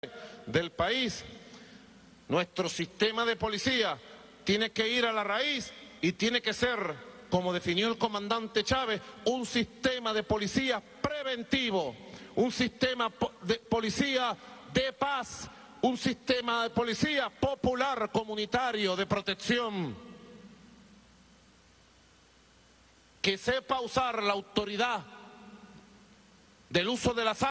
del país. Nuestro sistema de policía tiene que ir a la raíz y tiene que ser, como definió el comandante Chávez, un sistema de policía preventivo, un sistema de policía de paz, un sistema de policía popular, comunitario, de protección, que sepa usar la autoridad del uso de la